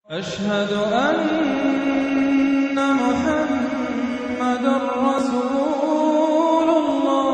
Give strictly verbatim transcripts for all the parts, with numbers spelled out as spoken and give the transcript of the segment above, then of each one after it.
أشهد أن محمد رسول الله.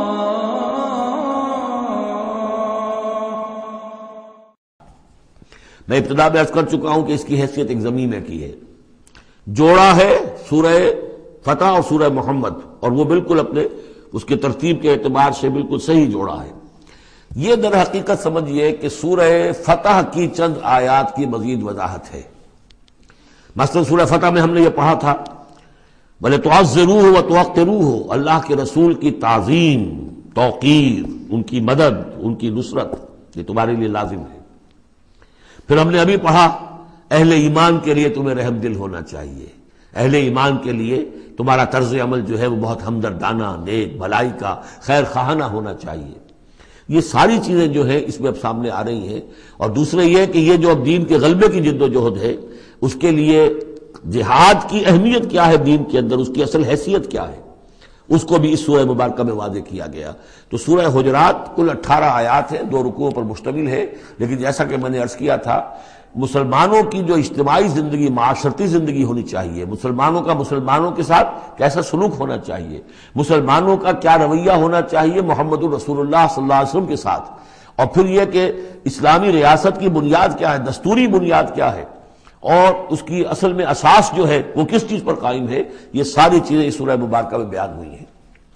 میں ابتدا میں عرض کر چکا ہوں کہ اس کی حیثیت ایک ضمیر میں کی ہے، جوڑا ہے سورہ فتح اور سورہ محمد، اور وہ بالکل اپنے اس کے ترتیب کے اعتبار سے بالکل صحیح جوڑا ہے۔ یہ در حقیقت سمجھیے کہ سورہ فتح کی چند آیات کی مزید وضاحت ہے۔ مثلا سورہ فتح میں ہم نے یہ پڑھا تھا بلے تعذروہ و توقروہ، اللہ کے رسول کی تعظیم، توقیر، ان کی مدد، ان کی نصرت، یہ تمہارے لیے لازم ہے۔ پھر ہم نے ابھی پڑھا اہل ایمان کے لیے تمہیں رحم دل ہونا چاہیے، اہل ایمان کے لیے تمہارا طرز عمل جو ہے وہ بہت ہمدردانہ، نیک، بھلائی کا، خیر خواہانہ ہونا چاہیے۔ یہ ساری چیزیں جو ہے اس میں اب سامنے آ رہی ہیں۔ اور دوسرے یہ کہ یہ جو اب دین کے غلبے کی جد و جہد ہے، اس کے لیے جہاد کی اہمیت کیا ہے دین کے اندر، اس کی اصل حیثیت کیا ہے، اس کو بھی اس سورہ مبارکہ میں واضح کیا گیا۔ تو سورہ حجرات کل اٹھارہ آیات ہیں، دو رکوعوں پر مشتمل ہے، لیکن جیسا کہ میں نے عرض کیا تھا مسلمانوں کی جو اجتماعی زندگی، معاشرتی زندگی ہونی چاہیے، مسلمانوں کا مسلمانوں کے ساتھ کیسا سلوک ہونا چاہیے، مسلمانوں کا کیا رویہ ہونا چاہیے محمد الرسول اللہ صلی اللہ علیہ وسلم کے ساتھ، اور پھر یہ کہ اسلامی ریاست کی بنیاد کیا ہے، دستوری بنیاد کیا ہے، اور اس کی اصل میں اساس جو ہے وہ کس چیز پر قائم ہے، یہ ساری چیزیں اس سورہ مبارکہ میں بیان ہوئی ہیں۔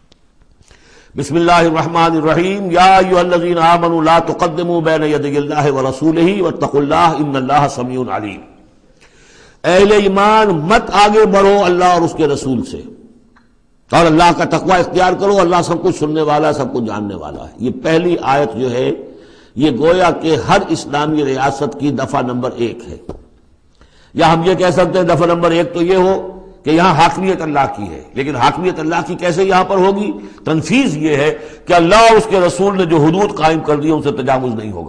بسم اللہ الرحمن الرحیم، یا ایھا الذین آمنوا لا تقدموا بین یدی اللہ ورسولہ واتقوا اللہ ان اللہ سمیع علیم۔ اہل ایمان مت آگے بڑھو اللہ اور اس کے رسول سے، اور اللہ کا تقوی اختیار کرو، اللہ سب کچھ سننے والا ہے، سب کچھ جاننے والا ہے۔ یہ پہلی آیت جو ہے یہ گویا کہ ہر اسلامی ریاست کی دفعہ نمبر ایک ہے، یا ہم یہ کہہ سکتے ہیں دفعہ نمبر ایک تو یہ ہو کہ یہاں حاکمیت اللہ کی ہے، لیکن حاکمیت اللہ کی کیسے یہاں پر ہوگی؟ تنفیذ یہ ہے کہ اللہ اور اس کے رسول نے جو حدود قائم کر دی ان سے تجاوز نہیں ہوگا۔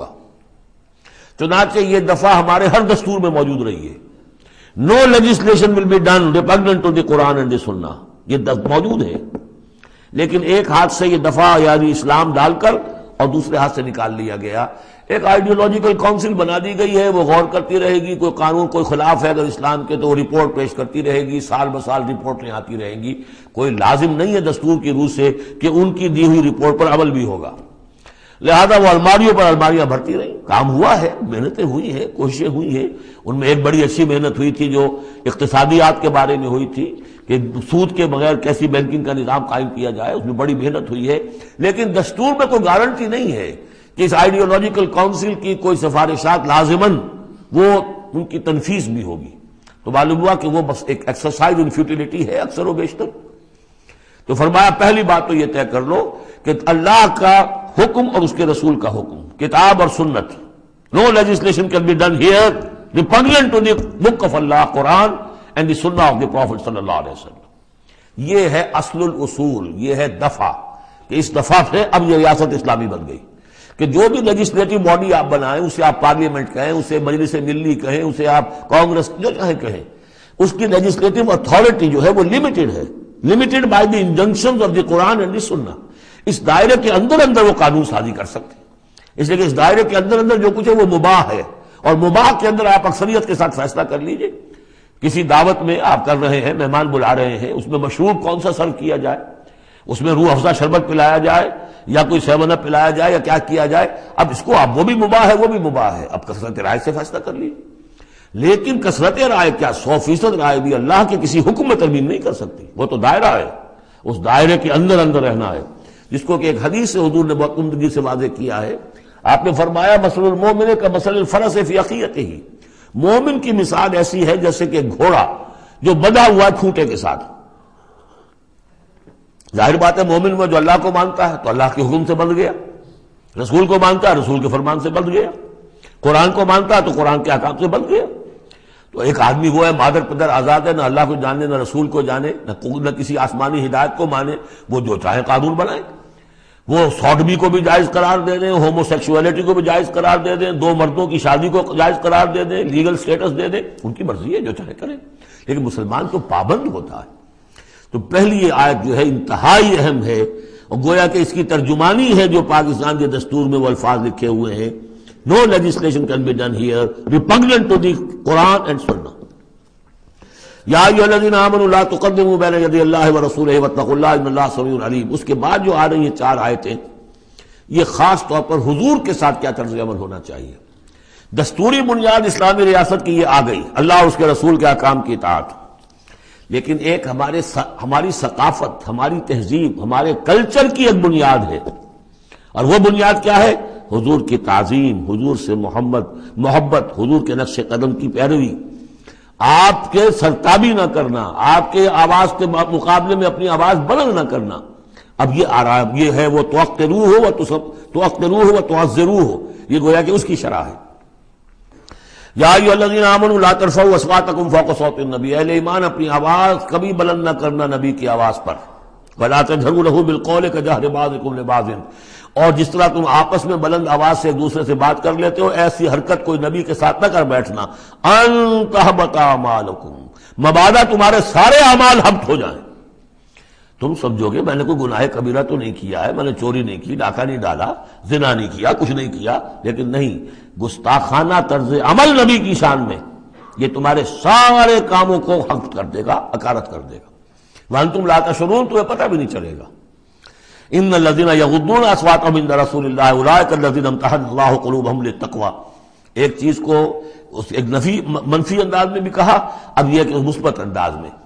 چنانچہ یہ دفعہ ہمارے ہر دستور میں موجود رہی ہے، no legislation will be done repugnant to the Quran and the Sunnah, یہ موجود ہے، لیکن ایک ہاتھ سے یہ دفعہ یعنی اسلام ڈال کر اور دوسرے ہاتھ سے نکال لیا گیا۔ ایک آئیڈیولوجیکل کونسل بنا دی گئی ہے، وہ غور کرتی رہے گی، کوئی قانون کوئی خلاف ہے اگر اسلام کے تو وہ رپورٹ پیش کرتی رہے گی، سال بہ سال رپورٹیں آتی رہیں گی۔ کوئی لازم نہیں ہے دستور کی روح سے کہ ان کی دی ہوئی رپورٹ پر عمل بھی ہوگا، لہذا وہ الماریوں پر الماریاں بھرتی رہیں۔ کام ہوا ہے، محنتیں ہوئی ہیں، کوششیں ہوئی ہیں، ان میں ایک بڑی اچھی محنت ہوئی تھی جو اقتصادیات کے بارے میں ہوئی تھی کہ سود کے بغیر کیسی بینکنگ کا نظام قائم کیا جائے، اس میں بڑی محنت ہوئی ہے، لیکن دستور میں کوئی گارنٹی نہیں ہے کہ اس آئیڈیولوجیکل کونسل کی کوئی سفارشات لازماً وہ ان کی تنفیذ بھی ہوگی۔ تو معلوم ہوا کہ وہ بس ایک ایکسرسائز ان فیوٹیلیٹی ہے اکثر و بیشتر۔ تو فرمایا پہلی بات تو یہ طے کر لو کہ اللہ کا حکم اور اس کے رسول کا حکم، کتاب اور سنت، no legislation can be done here repugnant to the book of Allah Quran and the Sunnah of the profit صلی اللہ علیہ وسلم۔ یہ ہے اصل الاصول، یہ ہے دفعہ کہ اس دفعہ سے اب یہ ریاست اسلامی بن گئی کہ جو بھی لیجسلیٹو باڈی آپ بنائیں، اسے آپ پارلیمنٹ کہیں، اسے مجلس ملی کہیں، اسے آپ کانگریس جو چاہے کہیں، اس کی لیجسلیٹو اتھارٹی جو ہے وہ لمیٹڈ ہے، limited by the injunctions of the Quran and the Sunnah. اس دائرے کے اندر اندر وہ قانون سازی کر سکتے ہیں، اس لیے کہ اس دائرے کے اندر اندر جو کچھ ہے وہ مباح ہے، اور مباح کے اندر آپ اکثریت کے ساتھ فیصلہ کر لیجئے۔ کسی دعوت میں آپ کر رہے ہیں، مہمان بلا رہے ہیں، اس میں مشروب کون سا سرو کیا جائے، اس میں روح افزا شربت پلایا جائے یا کوئی سیون اپ پلایا جائے یا کیا کیا جائے، اب اس کو اب وہ بھی مباح ہے وہ بھی مباح ہے، اب کثرت رائے سے فیصلہ کر لیجیے۔ لیکن کثرت رائے کیا سو فیصد رائے بھی اللہ کے کسی حکم میں ترمیم نہیں کر سکتی، وہ تو دائرہ ہے، اس دائرے کے اندر اندر رہنا ہے، جس کو کہ ایک حدیث سے حضور نے بہت عمدگی سے واضح کیا ہے۔ آپ نے فرمایا مثل المؤمن کمثل الفرس فی عقیقتہ، مومن کی مثال ایسی ہے جیسے کہ گھوڑا جو بندھا ہوا ہے کھوٹے کے ساتھ۔ ظاہر بات ہے مومن وہ جو اللہ کو مانتا ہے تو اللہ کے حکم سے بندھ گیا، رسول کو مانتا ہے رسول کے فرمان سے بندھ گیا، قرآن کو مانتا ہے تو قرآن کے احکام سے بندھ گیا۔ تو ایک آدمی وہ ہے مادر پدر آزاد ہے، نہ اللہ کو جانے نہ رسول کو جانے نہ کسی آسمانی ہدایت کو مانے، وہ جو چاہے قانون بنائے، وہ سوڈمی کو بھی جائز قرار دے دیں، ہومو سیکشولیٹی کو بھی جائز قرار دے دیں، دو مردوں کی شادی کو جائز قرار دے دیں، لیگل سٹیٹس دے دیں، ان کی مرضی ہے جو چاہے کریں، لیکن مسلمان تو پابند ہوتا ہے۔ تو پہلی یہ آیت جو ہے انتہائی اہم ہے، اور گویا کہ اس کی ترجمانی ہے جو پاکستان کے دستور میں وہ الفاظ لکھے ہوئے ہیں No legislation can be done here repugnant to the Quran and Sunnah. یا ایھا الذین آمنوا لا تقدموا بین یدی اللہ ورسولہ واتقوا اللہ ان اللہ سمیع علیم. اس کے بعد جو آ رہی ہیں چار آیتیں، یہ خاص طور پر حضور کے ساتھ کیا طرز عمل ہونا چاہیے. دستوری بنیاد اسلامی ریاست کی یہ آ گئی، اللہ اور اس کے رسول کے احکام کی اطاعت. لیکن ایک ہمارے ہماری ثقافت، ہماری تہذیب، ہمارے کلچر کی ایک بنیاد ہے، اور وہ بنیاد کیا ہے؟ حضور کی تعظیم، حضور سے محمد محبت، حضور کے نقش قدم کی پیروی، آپ کے سرتابی نہ کرنا، آپ کے آواز کے مقابلے میں اپنی آواز بلند نہ کرنا. اب یہ آ رہا ہے، یہ ہے وہ توقروہ ہو و توقروہ و تعزروہ ہو، یہ گویا کہ اس کی شرح ہے. یا ایھا الذین آمنوا لا ترفعوا اصواتکم فوق صوت النبی، اہل ایمان اپنی آواز کبھی بلند نہ کرنا نبی کی آواز پر. ولا تجہروا لہ بالقول کجہر بعضکم لبعض، اور جس طرح تم آپس میں بلند آواز سے ایک دوسرے سے بات کر لیتے ہو، ایسی حرکت کوئی نبی کے ساتھ نہ کر بیٹھنا. ان تحبط اعمالکم، مبادا تمہارے سارے اعمال حبط ہو جائیں. تم سمجھو گے میں نے کوئی گناہ کبیرہ تو نہیں کیا ہے، میں نے چوری نہیں کی، ڈاکہ نہیں ڈالا، زنا نہیں کیا، کچھ نہیں کیا، لیکن نہیں، گستاخانہ طرز عمل نبی کی شان میں یہ تمہارے سارے کاموں کو حبط کر دے گا، اکارت کر دے گا. وانتم لا تشعرون، تمہیں پتہ بھی نہیں چلے گا. ان الذين يغضون اصواتهم عند رسول الله اولئك الذين امتحن الله قلوبهم للتقوى. ایک چیز کو ایک نفی منفی انداز میں بھی کہا، اب یہ کہ مثبت انداز میں،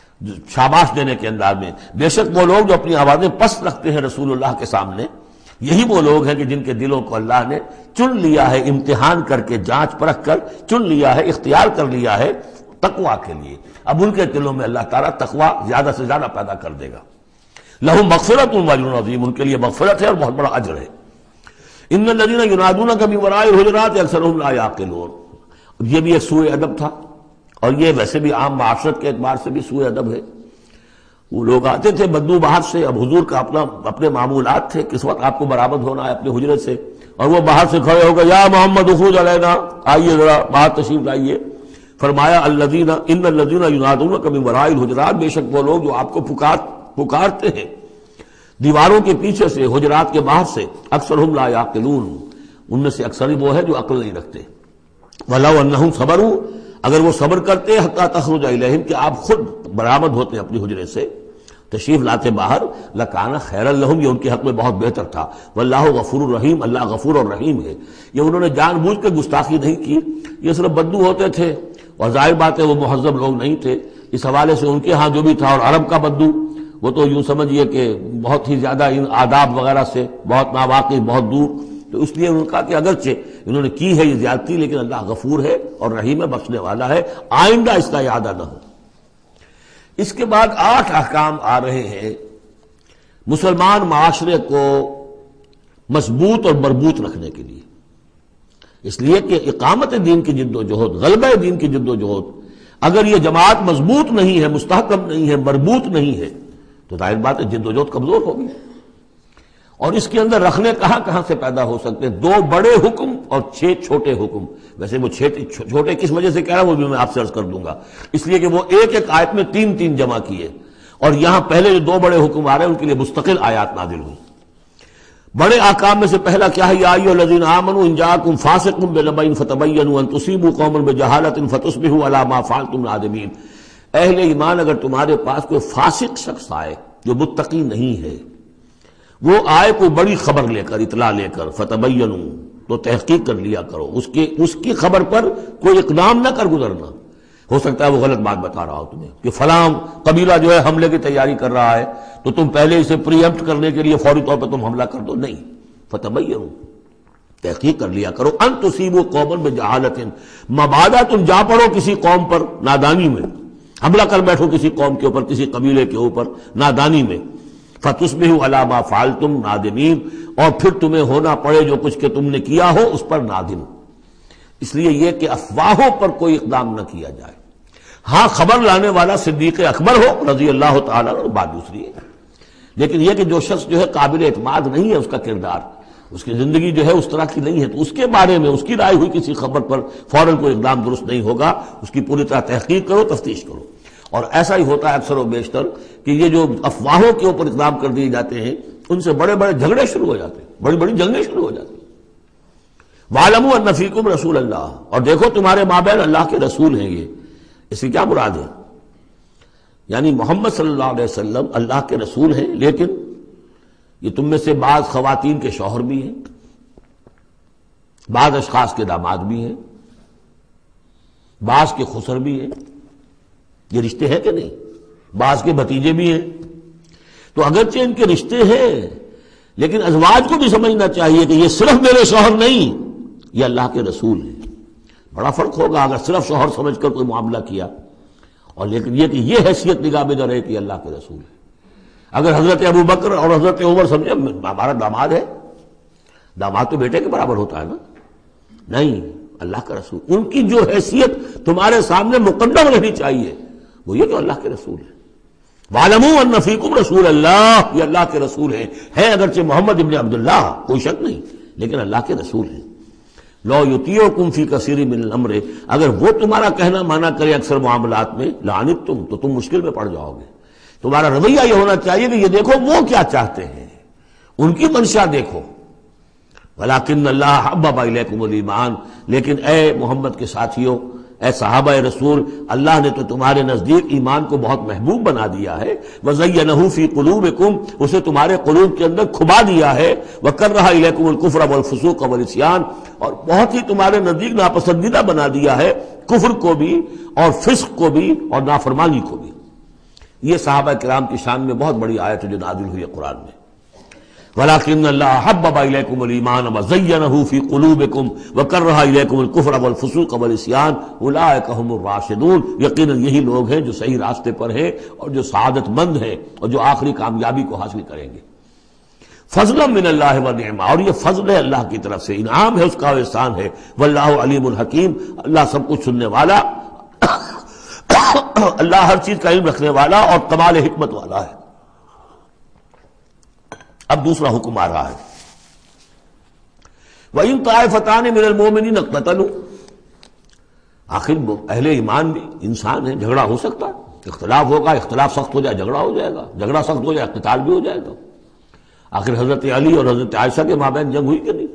شاباش دینے کے انداز میں. بے شک وہ لوگ جو اپنی آوازیں پست رکھتے ہیں رسول اللہ کے سامنے، یہی وہ لوگ ہیں کہ جن کے دلوں کو اللہ نے چن لیا ہے، امتحان کر کے، جانچ پرکھ کر چن لیا ہے، اختیار کر لیا ہے تقویٰ کے لیے. اب ان کے دلوں میں اللہ تعالیٰ تقویٰ زیادہ سے زیادہ پیدا کر دے گا. لہم مغفرۃ واجر عظیم، ان کے لیے مغفرت ہے اور بہت بڑا اجر ہے. ان الذین ینادونک من وراء الحجرات اکثرهم لا یعقلون. یہ بھی ایک سوء ادب تھا، اور یہ ویسے بھی عام معاشرت کے اعتبار سے بھی سوء ادب ہے. وہ لوگ آتے تھے بدو باہر سے، اب حضور کا اپنا اپنے معمولات تھے، کس وقت آپ کو برآمد ہونا ہے اپنے حجرت سے، اور وہ باہر سے کھڑے ہو گئے، یا محمد اخرج علینا، آئیے ذرا باہر تشریف لائیے. فرمایا الذین ان الذین ینادونک من وراء الحجرات، بے شک وہ لوگ جو آپ کو پکار پکارتے ہیں دیواروں کے پیچھے سے، حجرات کے باہر سے، اکثرهم لا یعقلون، ان میں سے اکثر وہ ہے جو عقل نہیں رکھتے. وَلَوْ أَنَّهُمْ صَبَرُوا، اگر وہ صبر کرتے حتیٰ تخرج الیہم، کہ آپ خود برآمد ہوتے اپنی حجرے سے، تشریف لاتے باہر، لَكَانَ خَيْرًا لَهُمْ، یہ ان کے حق میں بہت بہتر تھا. وَاللَّهُ غَفُورٌ رَحِيمٌ، اللہ غفور اور رحیم ہے. یہ انہوں نے جان بوجھ کے گستاخی نہیں کی، یہ صرف بدو ہوتے تھے، اور ظاہر بات ہے وہ مہذب لوگ نہیں تھے. اس حوالے سے ان کے ہاں جو بھی تھا، اور عرب کا بدو وہ تو یوں سمجھیے کہ بہت ہی زیادہ ان آداب وغیرہ سے بہت ناواقف، بہت دور. تو اس لیے انہوں نے کہا کہ اگرچہ انہوں نے کی ہے یہ زیادتی، لیکن اللہ غفور ہے اور رحیم ہے، بخشنے والا ہے، آئندہ اس کا اعادہ نہ ہو. اس کے بعد آٹھ احکام آ رہے ہیں مسلمان معاشرے کو مضبوط اور مربوط رکھنے کے لیے. اس لیے کہ اقامت دین کی جد و جہد، غلبہ دین کی جد و جہد، اگر یہ جماعت مضبوط نہیں ہے، مستحکم نہیں ہے، مربوط نہیں ہے، تو ظاہر بات ہے جد و جہد کمزور ہوگی. اور اس کے اندر رکھنے کہاں کہاں سے پیدا ہو سکتے ہیں؟ دو بڑے حکم اور چھ چھوٹے حکم. ویسے وہ چھوٹے کس وجہ سے کہہ رہا ہوں وہ بھی میں آپ سے عرض کر دوں گا، اس لیے کہ وہ ایک ایک آیت میں تین تین جمع کیے، اور یہاں پہلے جو دو بڑے حکم آ رہے ہیں ان کے لیے مستقل آیات نازل ہوئی. بڑے احکام میں سے پہلا کیا ہے؟ یا ایھا الذین آمنوا ان جاءکم فاسق بنبأ فتبینوا ان تصیبوا قوما بجہالۃ فتصبحوا علی ما فعلتم نادمین. اہل ایمان، اگر تمہارے پاس کوئی فاسق شخص آئے جو متقی نہیں ہے، وہ آئے کوئی بڑی خبر لے کر، اطلاع لے کر، فتبینوا، تو تحقیق کر لیا کرو، اس کے اس کی خبر پر کوئی اقدام نہ کر گزرنا. ہو سکتا ہے وہ غلط بات بتا رہا ہو تمہیں کہ فلاں قبیلہ جو ہے حملے کی تیاری کر رہا ہے، تو تم پہلے اسے پری ایمپٹ کرنے کے لیے فوری طور پہ تم حملہ کر دو. نہیں، فتبینوا، تحقیق کر لیا کرو. ان تصیبوا قوما بجہالۃ، مبادا تم جا پڑو کسی قوم پر نادانی میں، حملہ کر بیٹھو کسی قوم کے اوپر، کسی قبیلے کے اوپر نادانی میں، فتصبحوا علی ما فعلتم نادمین، اور پھر تمہیں ہونا پڑے جو کچھ کہ تم نے کیا ہو اس پر نادم. اس لیے یہ کہ افواہوں پر کوئی اقدام نہ کیا جائے. ہاں خبر لانے والا صدیق اکبر ہو رضی اللہ تعالیٰ عنہ، بات دوسری ہے، لیکن یہ کہ جو شخص جو ہے قابل اعتماد نہیں ہے، اس کا کردار، اس کی زندگی جو ہے اس طرح کی نہیں ہے، تو اس کے بارے میں اس کی رائے ہوئی کسی خبر پر فوراً کوئی اقدام درست نہیں ہوگا. اس کی پوری طرح تحقیق کرو، تفتیش کرو. اور ایسا ہی ہوتا ہے اکثر و بیشتر کہ یہ جو افواہوں کے اوپر اقدام کر دیے جاتے ہیں، ان سے بڑے بڑے جھگڑے شروع ہو جاتے ہیں، بڑی بڑی جنگیں شروع ہو جاتی ہیں. وَاعْلَمُوا أَنَّ فِيكُمْ رَسُولَ اللَّهِ، اور دیکھو تمہارے مابین اللہ کے رسول ہیں. یہ اس سے کیا مراد ہے؟ یعنی محمد صلی اللہ علیہ وسلم اللہ کے رسول ہیں، لیکن یہ تم میں سے بعض خواتین کے شوہر بھی ہیں، بعض اشخاص کے داماد بھی ہیں، بعض کے خسر بھی ہیں. یہ رشتے ہیں کہ نہیں؟ بعض کے بھتیجے بھی ہیں. تو اگرچہ ان کے رشتے ہیں، لیکن ازواج کو بھی سمجھنا چاہیے کہ یہ صرف میرے شوہر نہیں، یہ اللہ کے رسول ہیں. بڑا فرق ہوگا اگر صرف شوہر سمجھ کر کوئی معاملہ کیا، اور لیکن یہ کہ یہ حیثیت نگاہ میں نہ رہے کہ اللہ کے رسول ہے. اگر حضرت ابو بکر اور حضرت عمر سمجھے ہمارا داماد ہے، داماد تو بیٹے کے برابر ہوتا ہے نا، نہیں، اللہ کا رسول. ان کی جو حیثیت تمہارے سامنے مقدم رہنی چاہیے وہ یہ کہ اللہ کے رسول ہے. وَاعْلَمُوا أَنَّ فِيكُمْ رَسُولَ اللَّهِ، یہ اللہ کے رسول ہیں. ہے اگرچہ محمد ابن عبداللہ، کوئی شک نہیں، لیکن اللہ کے رسول ہیں. لو یطیعکم فی کثیر من الامر، اگر وہ تمہارا کہنا مانا کرے اکثر معاملات میں، لعنتم، تو تم مشکل میں پڑ جاؤ گے. تمہارا رویہ یہ ہونا چاہیے کہ یہ دیکھو وہ کیا چاہتے ہیں، ان کی منشا دیکھو. ولیکن اللہ حبب الیکم الایمان، لیکن اے محمد کے ساتھیوں، اے صحابہ رسول، اللہ نے تو تمہارے نزدیک ایمان کو بہت محبوب بنا دیا ہے. وزینہ فی قلوبکم، اسے تمہارے قلوب کے اندر کھبا دیا ہے. وکرہ الیکم الکفر والفسوق والعصیان، اور بہت ہی تمہارے نزدیک ناپسندیدہ بنا دیا ہے کفر کو بھی اور فسق کو بھی اور نافرمانی کو بھی. یہ صحابہ کرام کی شان میں بہت بڑی آیت ہے جو نازل ہوئی ہے قرآن میں. وَلَكِنَّ اللَّهَ حَبَّبَ إِلَيْكُمُ الْإِيمَانَ وَزَيَّنَهُ فِي قُلُوبِكُمْ وَكَرَّهَ إِلَيْكُمُ الْكُفْرَ وَالْفُسُوقَ وَالْعِصْيَانَ أُولَٰئِكَ هُمُ الرَّاشِدُونَ، یقیناً یہی لوگ ہیں جو صحیح راستے پر ہیں اور جو سعادت مند ہیں اور جو آخری کامیابی کو حاصل کریں گے. فضلا من اللہ ونعما، اور یہ فضل ہے اللہ کی طرف سے، انعام ہے اس کا، احسان ہے. واللہ علیم الحکیم، اللہ سب کچھ سننے والا، اللہ ہر چیز کا علم رکھنے والا اور کمال حکمت والا ہے. اب دوسرا حکم آ رہا ہے، وَإِن طَائِفَتَانِ مِنَ الْمُؤْمِنِينَ اقْتَتَلُوا، آخر اہل ایمان بھی انسان ہیں، جھگڑا ہو سکتا ہے، اختلاف ہوگا، اختلاف سخت ہو جائے جھگڑا ہو جائے گا، جھگڑا سخت ہو جائے قتال بھی ہو جائے گا. آخر حضرت علی اور حضرت عائشہ کے مابین جنگ ہوئی کہ نہیں؟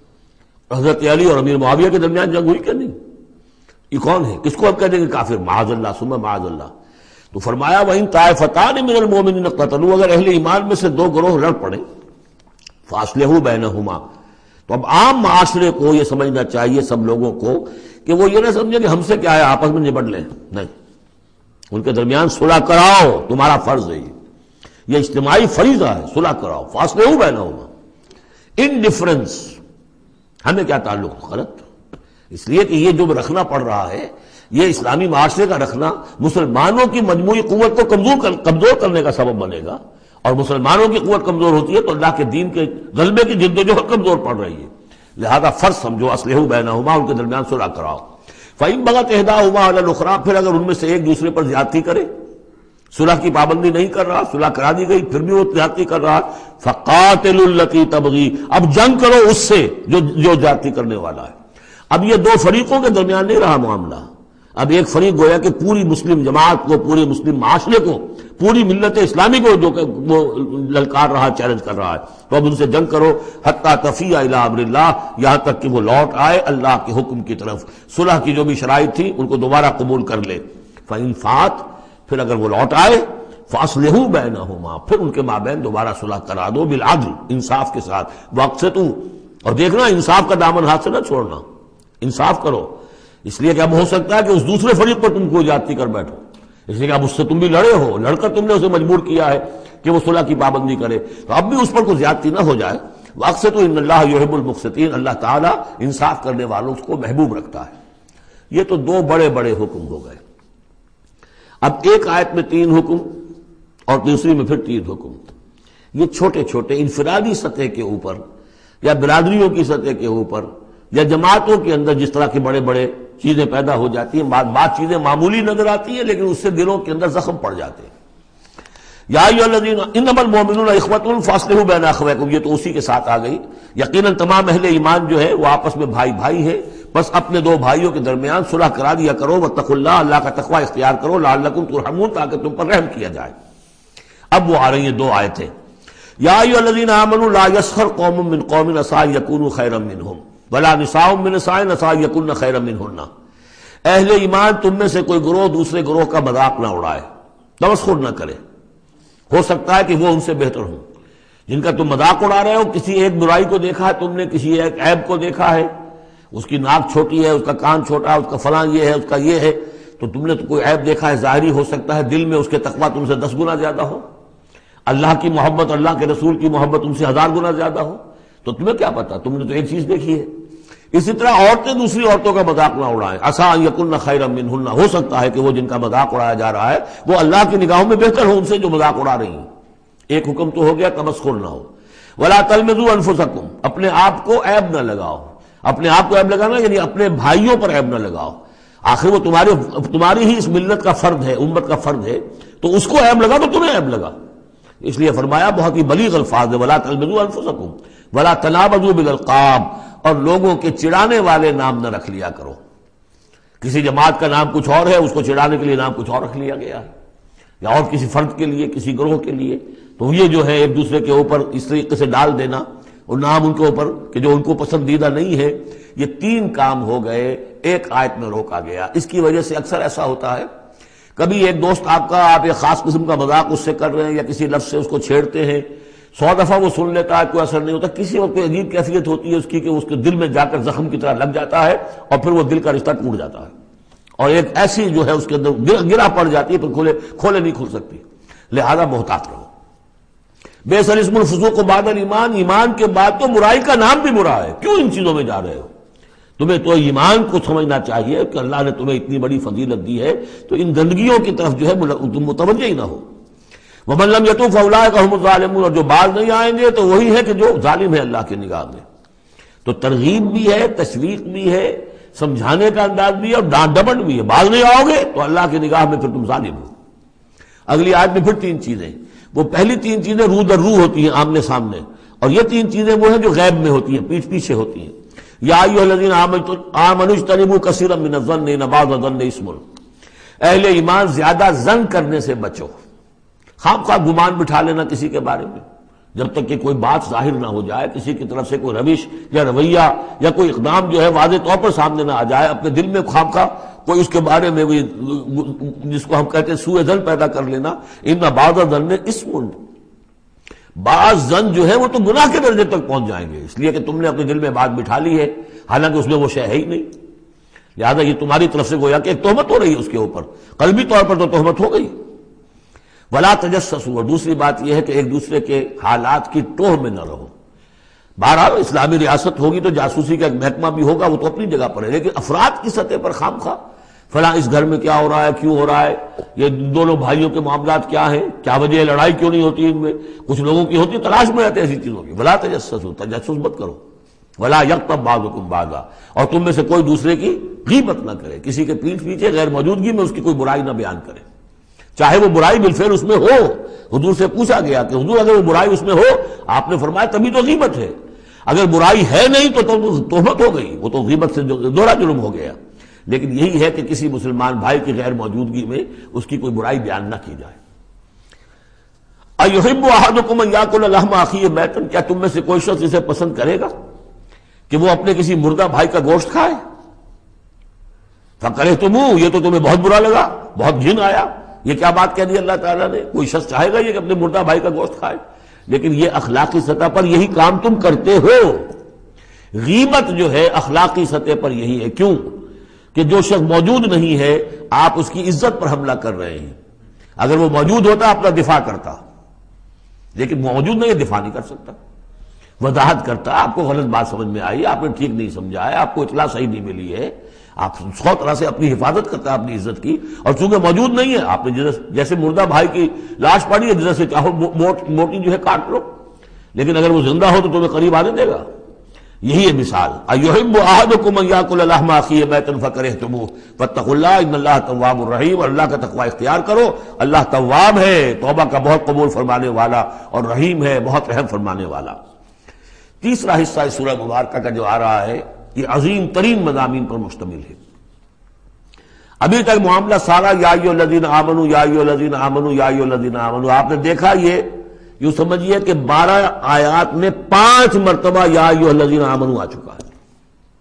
حضرت علی اور امیر معاویہ کے درمیان جنگ ہوئی کہ نہیں؟ یہ کون ہے؟ کس کو اب کہہ دیں گے کافر؟ معاذ اللہ ثم معاذ اللہ. تو فرمایا وَإِن طَائِفَتَانِ مِنَ الْمُؤْمِنِينَ اقْتَتَلُوا، اگر اہل ایمان میں سے دو گروہ لڑ پڑے، فَأَصْلِحُوا بَيْنَهُمَا، تو اب عام معاشرے کو یہ سمجھنا چاہیے، سب لوگوں کو، کہ وہ یہ نہ سمجھے کہ ہم سے کیا ہے، آپس میں نبٹ لیں. نہیں، ان کے درمیان صلح کراؤ، تمہارا فرض ہے، یہ اجتماعی فریضہ ہے، صلح کراؤ. فَأَصْلِحُوا بَيْنَهُمَا. انڈیفرنس ہمیں کیا تعلق؟ غلط. اس لیے کہ یہ جو رکھنا پڑ رہا ہے، یہ اسلامی معاشرے کا رکھنا مسلمانوں کی مجموعی قوت کو کمزور کر کمزور کرنے کا سبب بنے گا، اور مسلمانوں کی قوت کمزور ہوتی ہے تو اللہ کے دین کے غلبے کی جدوجہد کمزور پڑ رہی ہے. لہذا فرض سمجھو، اصلحوا بینہما، ان کے درمیان صلح کراؤ. فَإِن بَغَتْ إِحْدَاهُمَا عَلَى الْأُخْرَىٰ، پھر اگر ان میں سے ایک دوسرے پر زیادتی کرے، صلح کی پابندی نہیں کر رہا، صلح کرا دی گئی پھر بھی وہ زیادتی کر رہا، فَقَاتِلُوا الَّتِي تَبْغِي، اب جنگ کرو اس سے جو جو زیادتی کرنے والا ہے. اب یہ دو فریقوں کے درمیان نہیں رہا معاملہ. اب ایک فریق گویا کہ پوری مسلم جماعت کو، پورے مسلم معاشرے کو، پوری ملت اسلامی کو جو کہ وہ للکار رہا، چیلنج کر رہا ہے. تو اب ان سے جنگ کرو، حتیٰ تفیء الی امر اللہ، یہاں تک کہ وہ لوٹ آئے اللہ کے حکم کی طرف. صلح کی جو بھی شرائط تھی ان کو دوبارہ قبول کر لے. فإن فات، پھر اگر وہ لوٹ آئے، فاصلحوا بینہما، پھر ان کے مابین دوبارہ صلح کرا دو، بالعدل، انصاف کے ساتھ. واقسطوا، اور دیکھنا انصاف کا دامن ہاتھ سے نہ چھوڑنا، انصاف کرو. اس لیے کہ اب ہو سکتا ہے کہ اس دوسرے فریق پر تم کو جاتی کر بیٹھو، اس لیے کہ اب اس سے تم بھی لڑے ہو، لڑ کر تم نے اسے مجبور کیا ہے کہ وہ صلح کی پابندی کرے، تو اب بھی اس پر کوئی زیادتی نہ ہو جائے. واقسطوا ان اللہ یحب المقسطین، اللہ تعالیٰ انصاف کرنے والوں کو محبوب رکھتا ہے. یہ تو دو بڑے بڑے حکم ہو گئے. اب ایک آیت میں تین حکم اور تیسری میں پھر تین حکم. یہ چھوٹے چھوٹے انفرادی سطح کے اوپر یا برادریوں کی سطح کے اوپر یا جماعتوں کے اندر جس طرح کے بڑے بڑے چیزیں پیدا ہو جاتی ہیں، بعض بعض چیزیں معمولی نظر آتی ہیں لیکن اس سے دلوں کے اندر زخم پڑ جاتے ہیں. یا ایھا الذین انما المؤمنون اخوۃ فاصلحوا بین اخویکم، یہ تو اسی کے ساتھ آ گئی. یقیناً تمام اہل ایمان جو ہے وہ آپس میں بھائی بھائی ہے، بس اپنے دو بھائیوں کے درمیان صلح کرا دیا کرو. واتقوا اللہ، اللہ کا تقوی اختیار کرو. لعلکم ترحمون، تاکہ تم پر رحم کیا جائے. اب وہ آ رہی ہیں دو آیتیں. یا ایھا الذین آمنوا لا یسخر قوم من قوم عسى ان یکونوا خیرا منہم ولا نساء من نساء عسى یکن خیرا منہن، اہل ایمان تم میں سے کوئی گروہ دوسرے گروہ کا مذاق نہ اڑائے، تمسخر نہ کرے، ہو سکتا ہے کہ وہ ان سے بہتر ہوں۔ جن کا تم مذاق اڑا رہے ہو، کسی ایک برائی کو دیکھا ہے تم نے، کسی ایک عیب کو دیکھا ہے، اس کی ناک چھوٹی ہے، اس کا کان چھوٹا ہے، اس کا فلاں یہ ہے، اس کا یہ ہے، تو تم نے تو کوئی عیب دیکھا ہے ظاہری، ہو سکتا ہے دل میں اس کے تقویٰ تم سے دس گنا زیادہ ہو، اللہ کی محبت، اللہ کے رسول کی محبت تم سے ہزار گنا زیادہ ہو، تو تمہیں کیا پتا، تم نے تو ایک چیز دیکھی ہے۔ اسی طرح عورتیں دوسری عورتوں کا مذاق نہ اڑائیں، عسیٰ ان یکن خیرا منہن، ہو سکتا ہے کہ وہ جن کا مذاق اڑایا جا رہا ہے وہ اللہ کی نگاہوں میں بہتر ہو ان سے جو مذاق اڑا رہی ہیں۔ ایک حکم تو ہو گیا تمسخر نہ ہو۔ ولا تلمزوا انفسکم، اپنے آپ کو عیب نہ لگاؤ، اپنے آپ کو عیب لگانا یعنی اپنے بھائیوں پر عیب نہ لگاؤ، آخر وہ تمہاری تمہاری ہی اس ملت کا فرد ہے، امت کا فرد ہے، تو اس کو عیب لگا تو تمہیں عیب لگا۔ اس لیے فرمایا بہت ہی بلیغ الفاظ ہے، ولا تلمزوا انفسکم ولا تنابزوا بالالقاب، اور لوگوں کے چڑانے والے نام نہ رکھ لیا کرو۔ کسی جماعت کا نام کچھ اور ہے، اس کو چڑانے کے لیے نام کچھ اور رکھ لیا گیا ہے، یا اور کسی فرد کے لیے، کسی گروہ کے لیے، تو یہ جو ہے ایک دوسرے کے اوپر اس طریقے سے ڈال دینا اور نام ان کے اوپر کہ جو ان کو پسندیدہ نہیں ہے، یہ تین کام ہو گئے ایک آیت میں روکا گیا۔ اس کی وجہ سے اکثر ایسا ہوتا ہے، کبھی ایک دوست آپ کا، آپ ایک خاص قسم کا مذاق اس سے کر رہے ہیں یا کسی لفظ سے اس کو چھیڑتے ہیں، سو دفعہ وہ سن لیتا ہے، کوئی اثر نہیں ہوتا، کسی وقت کوئی عجیب کیفیت ہوتی ہے اس کی کہ اس کے دل میں جا کر زخم کی طرح لگ جاتا ہے اور پھر وہ دل کا رشتہ ٹوٹ جاتا ہے، اور ایک ایسی جو ہے اس کے اندر گرا پڑ جاتی ہے، پھر کھولے کھولے نہیں کھل سکتی۔ لہذا محتاط رہو۔ بئس الاسم الفسوق بعد الایمان، ایمان کے بعد تو برائی کا نام بھی برا ہے، کیوں ان چیزوں میں جا رہے ہو؟ تمہیں تو ایمان کو سمجھنا چاہیے کہ اللہ نے تمہیں اتنی بڑی فضیلت دی ہے، تو ان گندگیوں کی طرف جو ہے تم متوجہ ہی نہ ہو۔ وَمَن لَّمْ يَتُوب فَأُولَٰئِكَ هُمُ الظَّالِمُونَ، اور جو باز نہیں آئیں گے تو وہی ہے کہ جو ظالم ہے اللہ کی نگاہ میں۔ تو ترغیب بھی ہے، تشویق بھی ہے، سمجھانے کا انداز بھی ہے، اور ڈانٹ ڈپٹ بھی ہے۔ باز نہیں آؤ گے تو اللہ کی نگاہ میں پھر تم ظالم ہو۔ اگلی آیت میں پھر تین چیزیں، وہ پہلی تین چیزیں رو در رو ہوتی ہیں آمنے سامنے، اور یہ تین چیزیں وہ ہیں جو غیب میں ہوتی ہیں، پیچھے پیچھے ہوتی ہیں۔ یا ایھا الذین آمنوا اجتنبوا کثیرا من الظن ان بعض الظن اسم، اہل ایمان زیادہ ظن کرنے سے بچو، خام خواہ گمان بٹھا لینا کسی کے بارے میں، جب تک کہ کوئی بات ظاہر نہ ہو جائے، کسی کی طرف سے کوئی روش یا رویہ یا کوئی اقدام جو ہے واضح طور پر سامنے نہ آ جائے، اپنے دل میں خام خواہ کوئی اس کے بارے میں جس کو ہم کہتے ہیں سوء ظن پیدا کر لینا۔ ان بعض الظن اسم، بعض ظن جو ہے وہ تو گناہ کے درجے تک پہنچ جائیں گے، اس لیے کہ تم نے اپنے دل میں بات بٹھا لی ہے حالانکہ اس میں وہ شے ہے ہی نہیں، لہذا یہ تمہاری طرف سے گویا کہ ایک تہمت ہو رہی ہے اس کے اوپر، قلبی طور پر تو تہمت ہو گئی۔ ولا تجسسوا، اور دوسری بات یہ ہے کہ ایک دوسرے کے حالات کی ٹوہ میں نہ رہو۔ بہرحال اسلامی ریاست ہوگی تو جاسوسی کا ایک محکمہ بھی ہوگا، وہ تو اپنی جگہ پر ہے، لیکن افراد کی سطح پر خام خواہ فلاں اس گھر میں کیا ہو رہا ہے، کیوں ہو رہا ہے، یہ دونوں بھائیوں کے معاملات کیا ہیں، کیا وجہ ہے، لڑائی کیوں نہیں ہوتی ان میں، کچھ لوگوں کی ہوتی، تلاش میں رہتے ایسی چیزوں کی۔ ولا تجسسوا، تجسس مت کرو۔ ولا یغتب بعضکم بعضا، اور تم میں سے کوئی دوسرے کی غیبت نہ کرے، کسی کے پیٹھ پیچھے غیر موجودگی میں اس کی کوئی برائی نہ بیان کرے، چاہے وہ برائی بالفعل اس میں ہو۔ حضور سے پوچھا گیا کہ حضور اگر وہ برائی اس میں ہو، آپ نے فرمایا تبھی تو غیبت ہے، اگر برائی ہے نہیں تو تہمت ہو گئی، وہ تو غیبت سے دوہرا جرم ہو گیا۔ لیکن یہی ہے کہ کسی مسلمان بھائی کی غیر موجودگی میں اس کی کوئی برائی بیان نہ کی جائے۔ اَيُحِبُّ أَحَدُكُمْ أَن يَأْكُلَ لَحْمَ أَخِيهِ مَيْتًا، کیا تم میں سے کوئی شخص اسے پسند کرے گا کہ وہ اپنے کسی مردہ بھائی کا گوشت کھائے؟ فَكَرِهْتُمُوهُ، یہ تو تمہیں بہت برا لگا، بہت گھن آیا، یہ کیا بات کہہ دی اللہ تعالیٰ نے؟ کوئی شخص چاہے گا یہ کہ اپنے مردہ بھائی کا گوشت کھائے؟ لیکن یہ اخلاقی سطح پر یہی کام تم کرتے ہو۔ غیبت جو ہے اخلاقی سطح پر یہی ہے، کیوں کہ جو شخص موجود نہیں ہے آپ اس کی عزت پر حملہ کر رہے ہیں، اگر وہ موجود ہوتا اپنا دفاع کرتا، لیکن موجود نہیں ہے، دفاع نہیں کر سکتا، وضاحت کرتا، آپ کو غلط بات سمجھ میں آئی، آپ نے ٹھیک نہیں سمجھا ہے، آپ کو اطلاع صحیح نہیں ملی ہے، آپ سو طرح سے اپنی حفاظت کرتا ہے اپنی عزت کی، اور چونکہ موجود نہیں ہے آپ نے جیسے مردہ بھائی کی لاش پڑی ہے جیسے چاہو موٹی جو ہے کاٹ لو، لیکن اگر وہ زندہ ہو تو تمہیں قریب آنے دے گا۔ یہی ہے مثال۔ اَيُحِبُّ أَحَدُكُمْ أَن يَأْكُلَ لَحْمَ أَخِيهِ مَيْتًا فَكَرِهْتُمُوهُ فَاتَّقُوا اللَّهَ إِنَّ اللَّهَ تَوَّابٌ رَحِيمٌ، اور اللہ کا تقوی اختیار کرو، اللہ تواب ہے، توبہ کا بہت قبول فرمانے والا، اور رحیم ہے، بہت رحم فرمانے والا۔ تیسرا حصہ اس سورہ مبارکہ کا جو آ رہا ہے یہ عظیم ترین مضامین پر مشتمل ہے۔ ابھی تک معاملہ سارا یا ایھا الذین آمنوا یا ایھا الذین آمنوا یا ایھا الذین آمنوا، آپ نے دیکھا یہ یوں سمجھیے کہ بارہ آیات میں پانچ مرتبہ یا ایھا الذین آمنوا آ چکا ہے،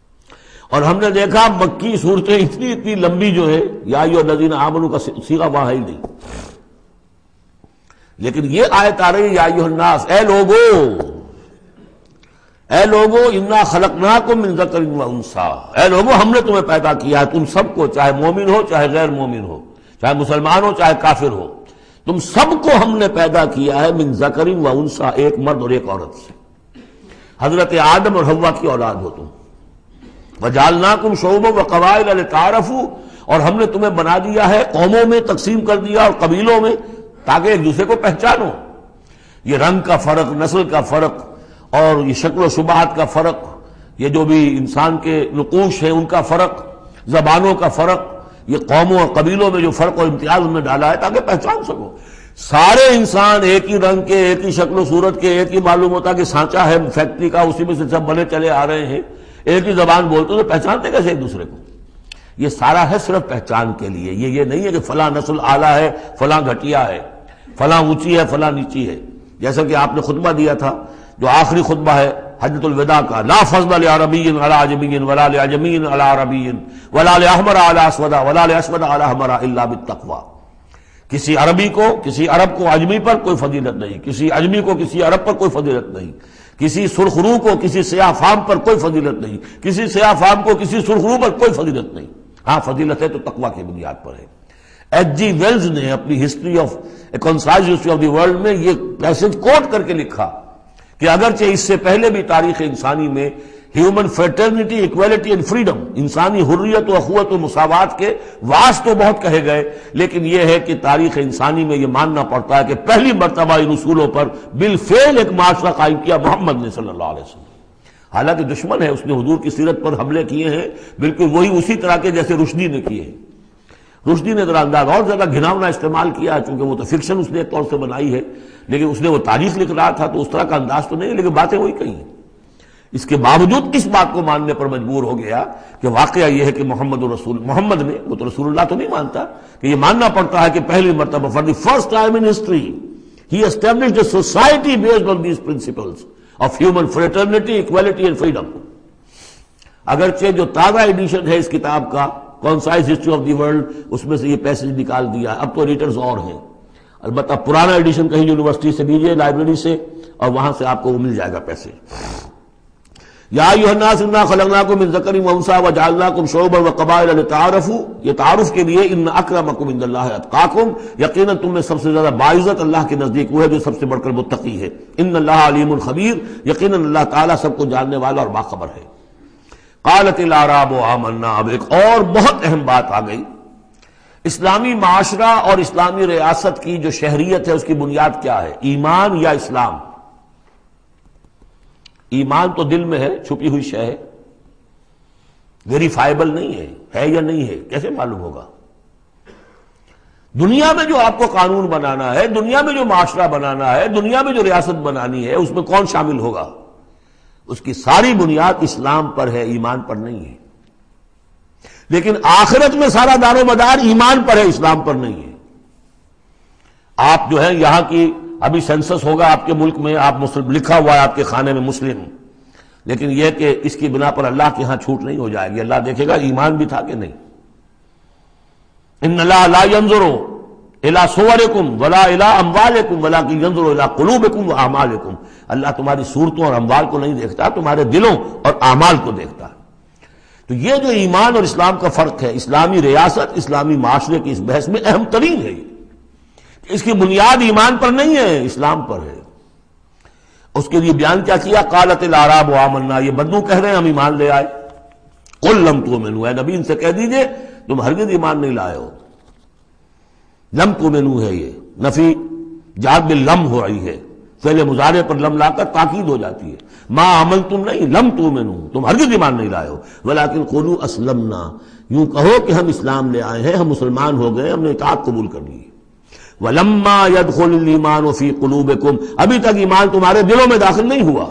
اور ہم نے دیکھا مکی صورتیں اتنی اتنی لمبی جو ہے یا ایھا الذین آمنوا کا صیغہ وہاں ہے ہی نہیں، لیکن یہ آیت آ رہی ہے یا ایھا الناس، اے لوگو اے لوگو انا خلقناکم من ذکر و انثی، اے لوگو ہم نے تمہیں پیدا کیا ہے، تم سب کو، چاہے مومن ہو چاہے غیر مومن ہو، چاہے مسلمان ہو چاہے کافر ہو، تم سب کو ہم نے پیدا کیا ہے من ذکر و انثی، ایک مرد اور ایک عورت سے، حضرت آدم اور حوا کی اولاد ہو تم، وجعلناکم شعوبا وقبائل لتعارفوا، اور ہم نے تمہیں بنا دیا ہے قوموں میں تقسیم کر دیا اور قبیلوں میں تاکہ ایک دوسرے کو پہچانو، یہ رنگ کا فرق، نسل کا فرق اور یہ شکل و شبہات کا فرق، یہ جو بھی انسان کے نقوش ہیں ان کا فرق، زبانوں کا فرق، یہ قوموں اور قبیلوں میں جو فرق اور امتیاز انہوں نے ڈالا ہے تاکہ پہچان سکو۔ سارے انسان ایک ہی رنگ کے، ایک ہی شکل و صورت کے، ایک ہی معلوم ہوتا کہ سانچہ ہے فیکٹری کا، اسی میں سے سب بنے چلے آ رہے ہیں، ایک ہی زبان بولتے تو پہچانتے کیسے ایک دوسرے کو؟ یہ سارا ہے صرف پہچان کے لیے، یہ یہ نہیں ہے کہ فلاں نسل اعلیٰ ہے فلاں گھٹیا ہے، فلاں اونچی ہے فلاں نیچی ہے۔ جیسا کہ آپ نے خطبہ دیا تھا جو آخری خطبہ ہے حجۃ الوداع کا، لا فضل لعربی علی عجمی ولا لعجمی علی عربی ولا لاحمر علی اسود ولا لاسود علی احمر الا بالتقوی، کسی عربی کو، کسی عرب کو عجمی پر کوئی فضیلت نہیں، کسی عجمی کو کسی عرب پر کوئی فضیلت نہیں، کسی سرخرو کو کسی سیاہ فام پر کوئی فضیلت نہیں، کسی سیاہ فام کو کسی سرخرو پر کوئی فضیلت نہیں، ہاں فضیلت ہے تو تقوی کی بنیاد پر ہے۔ ایچ جی ویلز نے اپنی history of a concise history of the world میں یہ پیسج کوٹ کر کے لکھا کہ اگرچہ اس سے پہلے بھی تاریخ انسانی میں human fraternity, equality and freedom, انسانی حریت و اخوت و مساوات کے واس تو بہت کہے گئے، لیکن یہ ہے کہ تاریخ انسانی میں یہ ماننا پڑتا ہے کہ پہلی مرتبہ ان اصولوں پر بالفعل ایک معاشرہ قائم کیا محمد نے صلی اللہ علیہ وسلم۔ حالانکہ دشمن ہے، اس نے حضور کی سیرت پر حملے کیے ہیں بالکل وہی اسی طرح کے جیسے رشدی نے کیے ہیں۔ رشدی نے ذرا انداز اور زیادہ گھناؤنا استعمال کیا چونکہ وہ تو فکشن اس نے ایک طور سے بنائی ہے، لیکن اس نے وہ تاریخ لکھ رہا تھا تو اس طرح کا انداز تو نہیں، لیکن باتیں وہی کہی ہیں۔ اس کے باوجود اس بات کو ماننے پر مجبور ہو گیا کہ واقعہ یہ ہے کہ محمد رسول محمد نے، وہ تو رسول اللہ تو نہیں مانتا، کہ یہ ماننا پڑتا ہے کہ پہلی مرتبہ for the first time in history he established a society based on these principles of human fraternity, equality and freedom. اگرچہ جو تازہ ایڈیشن ہے اس کتاب کا concise history of the world, اس میں سے یہ پیسج نکال دیا، اب تو ایڈیٹرز اور ہیں، البتہ پرانا ایڈیشن کہیں یونیورسٹی سے لیجیے، لائبریری سے، اور وہاں سے آپ کو وہ مل جائے گا پیسج۔ یا ایھا الناس انا خلقناکم من ذکر و انثی وجعلناکم شعوبا وقبائل لتعارفوا، یہ تعارف کے لیے، ان اکرمکم عند اللہ اتقاکم، یقیناً تم میں سب سے زیادہ باعزت اللہ کے نزدیک وہ ہے جو سب سے بڑھ کر متقی ہے، ان اللہ علیم خبیر، یقیناً اللہ تعالیٰ سب کو جاننے والا اور باخبر ہے۔ قالت الاعراب آمنا، اب ایک اور بہت اہم بات آ گئی، اسلامی معاشرہ اور اسلامی ریاست کی جو شہریت ہے اس کی بنیاد کیا ہے، ایمان یا اسلام؟ ایمان تو دل میں ہے، چھپی ہوئی شے ہے، ویریفائبل نہیں ہے، ہے یا نہیں ہے کیسے معلوم ہوگا؟ دنیا میں جو آپ کو قانون بنانا ہے، دنیا میں جو معاشرہ بنانا ہے، دنیا میں جو ریاست بنانی ہے، اس میں کون شامل ہوگا؟ اس کی ساری بنیاد اسلام پر ہے، ایمان پر نہیں ہے۔ لیکن آخرت میں سارا دار و مدار ایمان پر ہے، اسلام پر نہیں ہے۔ آپ جو ہے یہاں کی ابھی سینسس ہوگا آپ کے ملک میں، آپ مسلم لکھا ہوا ہے آپ کے خانے میں مسلم، لیکن یہ کہ اس کی بنا پر اللہ کے ہاں چھوٹ نہیں ہو جائے گی، اللہ دیکھے گا ایمان بھی تھا کہ نہیں۔ ان اللہ لا ينظر الى صورکم ولا الى اموالکم ولکن ينظر الى قلوبکم واعمالکم، اللہ تمہاری صورتوں اور اموال کو نہیں دیکھتا، تمہارے دلوں اور اعمال کو دیکھتا ہے۔ تو یہ جو ایمان اور اسلام کا فرق ہے، اسلامی ریاست اسلامی معاشرے کی اس بحث میں اہم ترین ہے، اس کی بنیاد ایمان پر نہیں ہے، اسلام پر ہے۔ اس کے لیے بیان کیا کیا، قالت الاعراب آمنا، یہ بدو کہہ رہے ہیں ہم ایمان لے آئے، قل لم تؤمنوا، اے نبی ان سے کہہ دیجئے تم ہرگز ایمان نہیں لائے ہو۔ لم تؤمنوا ہے، یہ نفی جاد باللم ہو رہی ہے، فعل مضارع پر لم لا کر تاکید ہو جاتی ہے، ما عملتم نہیں، لم تؤمنوا، تم ہرگز ایمان نہیں لائے ہو، ولکن قولوا اسلمنا، یوں کہو کہ ہم اسلام لے آئے ہیں، ہم مسلمان ہو گئے، ہم نے اطاعت قبول کر لی۔ وَلَمَّا يَدْخُلِ الْإِيمَانُ فِي قُلُوبِكُمْ، ابھی تک ایمان تمہارے دلوں میں داخل نہیں ہوا۔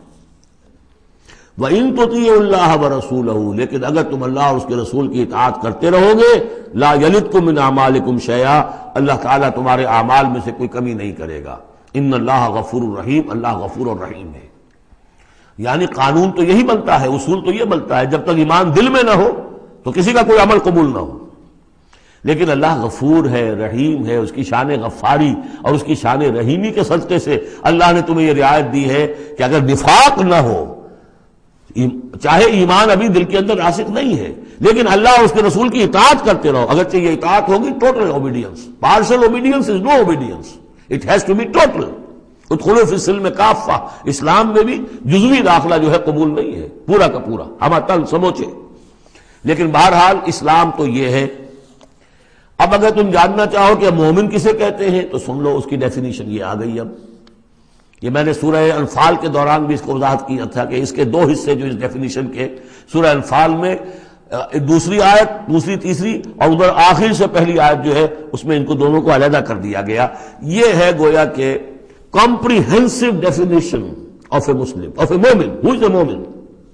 وَإِن تُطِيعُوا اللَّهَ وَرَسُولَهُ، لیکن اگر تم اللہ اور اس کے رسول کی اطاعت کرتے رہو گے، لَا يَلِدْكُم مِّنْ أَعْمَالِكُمْ شَيْئًا، اللہ تعالیٰ تمہارے اعمال میں سے کوئی کمی نہیں کرے گا۔ ان اللہ غفور الرحیم، اللہ غفور الرحیم ہے۔ یعنی قانون تو یہی بنتا ہے، اصول تو یہ بنتا ہے، جب تک ایمان دل میں نہ ہو تو کسی کا کوئی عمل قبول نہ ہو. لیکن اللہ غفور ہے، رحیم ہے، اس کی شان غفاری اور اس کی شان رحیمی کے صدقے سے اللہ نے تمہیں یہ رعایت دی ہے کہ اگر نفاق نہ ہو، چاہے ایمان ابھی دل کے اندر راسخ نہیں ہے لیکن اللہ اور اس کے رسول کی اطاعت کرتے رہو، اگرچہ یہ اطاعت ہوگی total obedience. Partial obedience is no obedience, it has to be total. ادخلوا فی السلم کافہ، اسلام میں بھی جزوی داخلہ جو ہے قبول نہیں ہے، پورا کا پورا ہم تن سموچے. لیکن بہرحال اسلام تو یہ ہے. اب اگر تم جاننا چاہو کہ مومن کسے کہتے ہیں تو سن لو، اس کی ڈیفینیشن یہ آ گئی. اب یہ میں نے سورہ انفال کے دوران بھی اس کو وضاحت کیا تھا کہ اس کے دو حصے جو اس ڈیفینیشن کے، سورہ انفال میں دوسری آیت، دوسری تیسری، اور ادھر آخر سے پہلی آیت جو ہے اس میں ان کو دونوں کو علیحدہ کر دیا گیا. یہ ہے گویا کہ comprehensive definition of a Muslim, of a مومن. Who is a مومن؟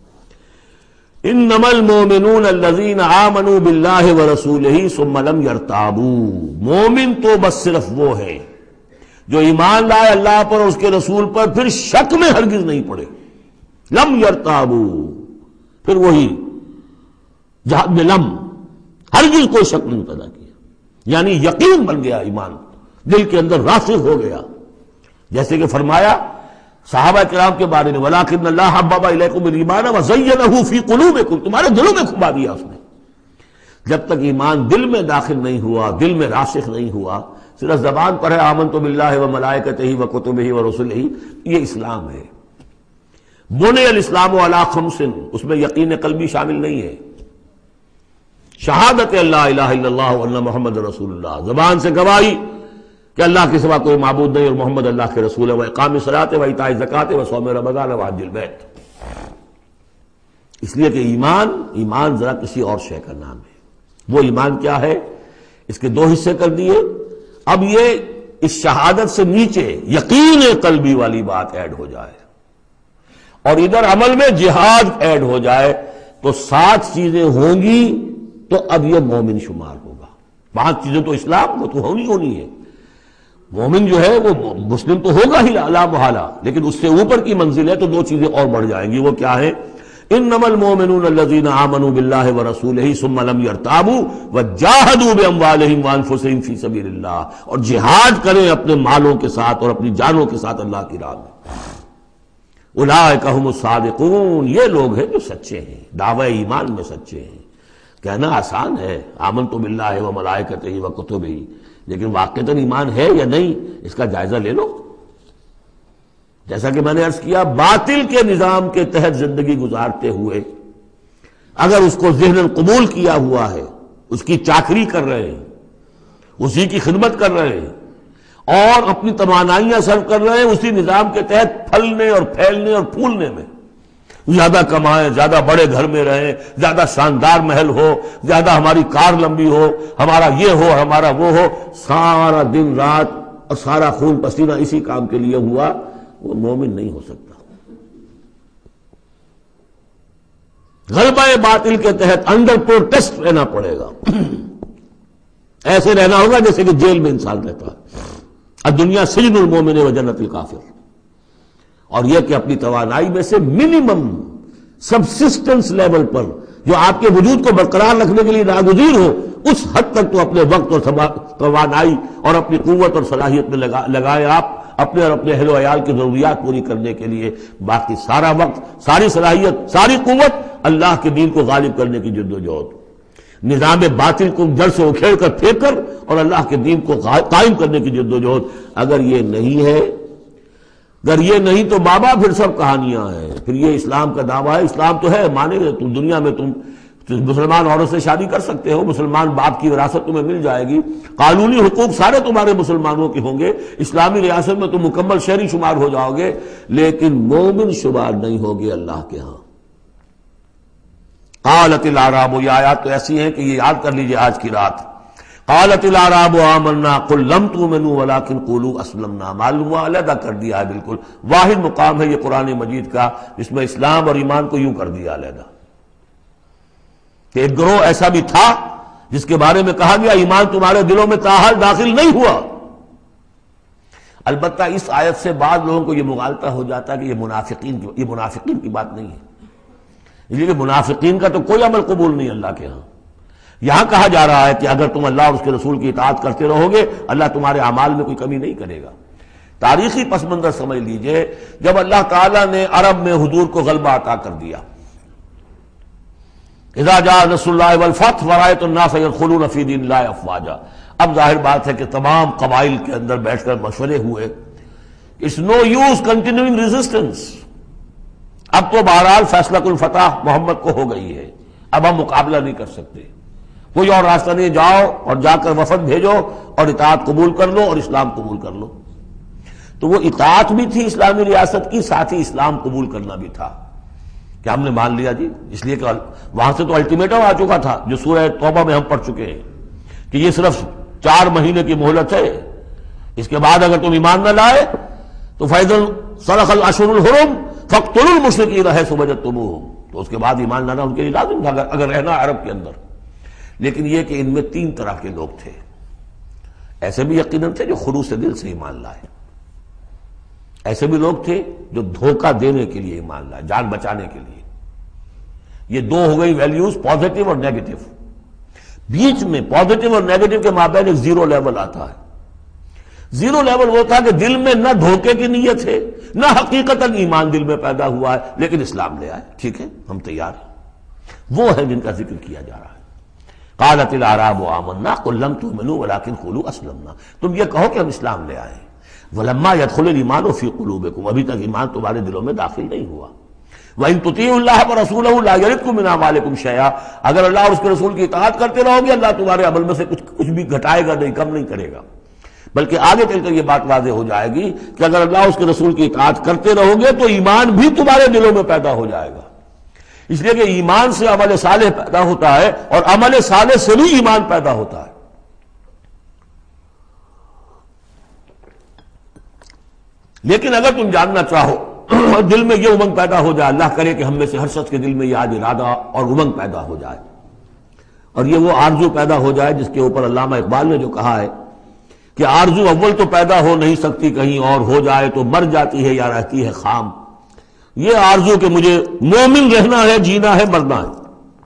انما المؤمنون الذين آمنوا بالله ورسوله ثم لم يرتابوا. مومن تو بس صرف وہ ہے جو ایمان لائے اللہ پر اور اس کے رسول پر، پھر شک میں ہرگز نہیں پڑے. لم يرتابوا، پھر وہی جہاد میں لم، ہرگز کوئی شک نہیں پیدا کیا، یعنی یقین بن گیا، ایمان دل کے اندر راسخ ہو گیا. جیسے کہ فرمایا صحابہ کرام کے بارے میں، وَلَٰكِنَّ اللَّهَ حَبَّبَ إِلَيْكُمُ الْإِيمَانَ وَزَيَّنَهُ فِي قُلُوبِكُمْ، تمہارے دلوں میں کھبا دیا اس نے. جب تک ایمان دل میں داخل نہیں ہوا، دل میں راسخ نہیں ہوا، صرف زبان پر ہے آمنت باللہ وملائکتہ وکتبہ ورسلہ، یہ اسلام ہے. بنی الاسلام علی خمس، اس میں یقین قلبی شامل نہیں ہے. شہادت اللہ الہ الا اللہ وان محمد رسول اللہ، زبان سے گواہی کہ اللہ کے سوا کوئی معبود نہیں اور محمد اللہ کے رسول ہے. وإقام الصلاۃ وإیتاء الزکوٰۃ وصوم رمضان وحج البیت. اس لیے کہ ایمان ایمان ذرا کسی اور شے کا نام ہے. وہ ایمان کیا ہے؟ اس کے دو حصے کر دیے. اب یہ اس شہادت سے نیچے یقین قلبی والی بات ایڈ ہو جائے اور ادھر عمل میں جہاد ایڈ ہو جائے تو سات چیزیں ہوں گی تو اب یہ مومن شمار ہوگا. پانچ چیزیں تو اسلام وہ تو ہونی ہونی ہے. مومن جو ہے وہ مسلم تو ہوگا ہی لا محالہ، لیکن اس سے اوپر کی منزل ہے تو دو چیزیں اور بڑھ جائیں گی. وہ کیا ہے؟ انما المؤمنون الذين آمنوا بالله ورسوله ثم لم يرتابوا وجاهدوا باموالهم وانفسهم في سبيل الله، اور جہاد کریں اپنے مالوں کے ساتھ اور اپنی جانوں کے ساتھ اللہ کی راہ میں. اولئک هم الصادقون، یہ لوگ ہیں جو سچے ہیں، دعوی ایمان میں سچے ہیں. کہنا آسان ہے آمنت باللہ وملائکتہ وکتبہ، لیکن واقعتاً ایمان ہے یا نہیں اس کا جائزہ لے لو. جیسا کہ میں نے عرض کیا، باطل کے نظام کے تحت زندگی گزارتے ہوئے اگر اس کو ذہن قبول کیا ہوا ہے، اس کی چاکری کر رہے ہیں، اسی کی خدمت کر رہے ہیں اور اپنی توانائیاں صرف کر رہے ہیں اسی نظام کے تحت پھلنے اور پھیلنے اور پھولنے میں، زیادہ کمائیں، زیادہ بڑے گھر میں رہیں، زیادہ شاندار محل ہو، زیادہ ہماری کار لمبی ہو، ہمارا یہ ہو، ہمارا وہ ہو، سارا دن رات اور سارا خون پسینہ اسی کام کے لیے ہوا، وہ مومن نہیں ہو سکتا. غلبہ باطل کے تحت انڈر پروٹیسٹ رہنا پڑے گا. ایسے رہنا ہوگا جیسے کہ جیل میں انسان رہتا ہے. الدنیا سجن المومن و جنت الکافر. اور یہ کہ اپنی توانائی میں سے منیمم سبسسٹنس لیول پر جو آپ کے وجود کو برقرار رکھنے کے لیے ناگزیر ہو، اس حد تک تو اپنے وقت اور توانائی اور اپنی قوت اور صلاحیت میں لگائے آپ اپنے اور اپنے اہل و عیال کی ضروریات پوری کرنے کے لیے. باقی سارا وقت، ساری صلاحیت، ساری قوت اللہ کے دین کو غالب کرنے کی جد و جہد، نظام باطل کو جڑ سے اکھیڑ کر پھینک کر اور اللہ کے دین کو قائم کرنے کی جد و جہد. اگر یہ نہیں ہے، اگر یہ نہیں تو بابا پھر سب کہانیاں ہیں. پھر یہ اسلام کا دعویٰ ہے، اسلام تو ہے، مانے گا تم دنیا میں تم مسلمان عورت سے شادی کر سکتے ہو، مسلمان باپ کی وراثت تمہیں مل جائے گی، قانونی حقوق سارے تمہارے مسلمانوں کے ہوں گے، اسلامی ریاست میں تم مکمل شہری شمار ہو جاؤ گے، لیکن مومن شمار نہیں ہوگے اللہ کے ہاں. قالت الاعراب، یہ آیات تو ایسی ہیں کہ یہ یاد کر لیجئے آج کی رات. قالت الاعراب آمنا قل لم تؤمنوا ولكن قولوا اسلمنا. معلوم ہوا علیحدہ کر دیا ہے، بالکل واحد مقام ہے یہ قرآن مجید کا جس میں اسلام اور ایمان کو یوں کر دیا علیحدہ. کہ ایک گروہ ایسا بھی تھا جس کے بارے میں کہا گیا ایمان تمہارے دلوں میں تاحال داخل نہیں ہوا. البتہ اس آیت سے بعض لوگوں کو یہ مغالطہ ہو جاتا ہے کہ یہ منافقین کی یہ منافقین کی بات نہیں ہے، اس لیے کہ منافقین کا تو کوئی عمل قبول نہیں اللہ کے ہاں۔ یہاں کہا جا رہا ہے کہ اگر تم اللہ اور اس کے رسول کی اطاعت کرتے رہو گے اللہ تمہارے اعمال میں کوئی کمی نہیں کرے گا۔ تاریخی پس منظر سمجھ لیجئے، جب اللہ تعالیٰ نے عرب میں حضور کو غلبہ عطا کر دیا، اذا جاء نصر اللہ والفتح ورأیت الناس يدخلون فی دین اللہ افواجا، اب ظاہر بات ہے کہ تمام قبائل کے اندر بیٹھ کر مشورے ہوئے، it's no use continuing resistance, اب تو بہرحال فیصلہ الفتح محمد کو ہو گئی ہے، اب ہم مقابلہ نہیں کر سکتے، کوئی اور راستہ نہیں، جاؤ اور جا کر وفد بھیجو اور اطاعت قبول کر لو اور اسلام قبول کر لو۔ تو وہ اطاعت بھی تھی اسلامی ریاست کی، ساتھ ہی اسلام قبول کرنا بھی تھا کہ ہم نے مان لیا جی، اس لیے کہ وہاں سے تو الٹیمیٹم آ چکا تھا جو سورہ توبہ میں ہم پڑھ چکے ہیں کہ یہ صرف چار مہینے کی مہلت ہے، اس کے بعد اگر تم ایمان نہ لائے تو فَإِذَا انْسَلَخَ الْأَشْهُرُ الْحُرُمُ فَاقْتُلُوا الْمُشْرِكِينَ حَيْثُ وَجَدتُّمُوهُمْ، تو اس کے بعد ایمان لانا ان کے لیے لازم تھا اگر رہنا عرب کے اندر۔ لیکن یہ کہ ان میں تین طرح کے لوگ تھے، ایسے بھی یقیناً تھے جو خلوص دل سے ایمان لائے، ایسے بھی لوگ تھے جو دھوکہ دینے کے لیے ایمان لائے، جان بچانے کے لیے۔ یہ دو ہو گئی ویلیوز، پازیٹو اور نیگیٹو۔ بیچ میں پازیٹو اور نیگیٹو کے مابین ایک زیرو لیول آتا ہے۔ زیرو لیول وہ تھا کہ دل میں نہ دھوکے کی نیت ہے نہ حقیقتاً ایمان دل میں پیدا ہوا ہے لیکن اسلام لے آئے، ٹھیک ہے ہم تیار ہیں، وہ ہے جن کا ذکر کیا جا رہا ہے۔ قالت الاعراب آمنا قل لم تؤمنوا ولكن قولوا اسلمنا، تم یہ کہو کہ ہم اسلام لے آئے، ولما يدخل الايمان في قلوبكم، ابھی تک ایمان تمہارے دلوں میں داخل نہیں ہوا۔ وَإِن تُطِيعُوا اللَّهَ وَرَسُولَهُ لَا يَلِدْكُم مِّنْ أَعْمَالِكُم شَيْئًا، اگر اللہ اور اس کے رسول کی اطاعت کرتے رہو گے اللہ تمہارے عمل میں سے کچھ کچھ بھی گھٹائے گا نہیں، کم نہیں کرے گا، بلکہ آگے چل کر یہ بات واضح ہو جائے گی کہ اگر اللہ اور اس کے رسول کی اطاعت کرتے رہو گے تو ایمان بھی تمہارے دلوں میں پیدا ہو جائے گا، اس لیے کہ ایمان سے عمل صالح پیدا ہوتا ہے اور عمل صالح سے بھی ایمان پیدا ہوتا ہے۔ لیکن اگر تم جاننا چاہو اور دل میں یہ امنگ پیدا ہو جائے، اللہ کرے کہ ہم میں سے ہر شخص کے دل میں یہ آج ارادہ اور امنگ پیدا ہو جائے اور یہ وہ آرزو پیدا ہو جائے جس کے اوپر علامہ اقبال نے جو کہا ہے کہ آرزو اول تو پیدا ہو نہیں سکتی کہیں اور، ہو جائے تو مر جاتی ہے یا رہتی ہے خام، یہ آرزو کہ مجھے مومن رہنا ہے، جینا ہے، مرنا ہے،